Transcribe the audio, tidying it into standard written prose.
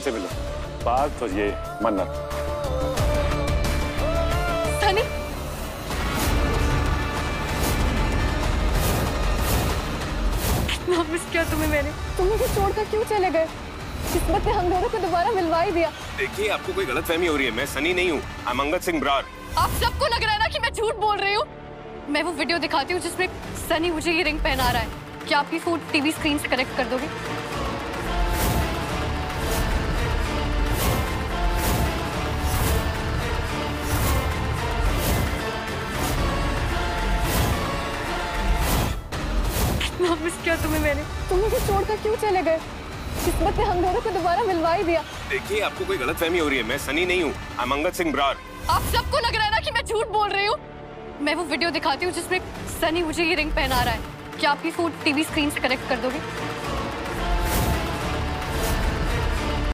से मिलो, बात और ये मन्नत। सनी, कितना मिस किया तुम्हें मैंने। तुम मुझे छोड़कर क्यों चले गए? किस्मत ने हम दोनों को दोबारा मिलवा ही दिया। देखिए, आपको कोई गलतफहमी हो रही है। मैं सनी नहीं हूँ, आई एम अंगद सिंह ब्रार। आप सबको लग रहा है ना कि मैं झूठ बोल रही हूँ। मैं वो वीडियो दिखाती हूँ जिसमें सनी मुझे ये रिंग पहना रहा है। क्या आपकी फोन टीवी स्क्रीन से कनेक्ट कर दोगे? कितना मिस किया तुम्हें मैंने। तुम मुझे छोड़कर क्यों चले गए? किस्मत ने हम दोनों को दोबारा मिलवा ही दिया। देखिए, आपको कोई गलतफहमी हो रही है। मैं सनी नहीं हूँ, आई एम अंगद सिंह ब्रार। आप सबको लग रहा है ना कि मैं झूठ बोल रही हूँ। मैं वो वीडियो दिखाती हूँ जिसमें सनी मुझे ये रिंग पहना रहा है। क्या आपकी फोन टीवी स्क्रीन से कनेक्ट कर दोगे?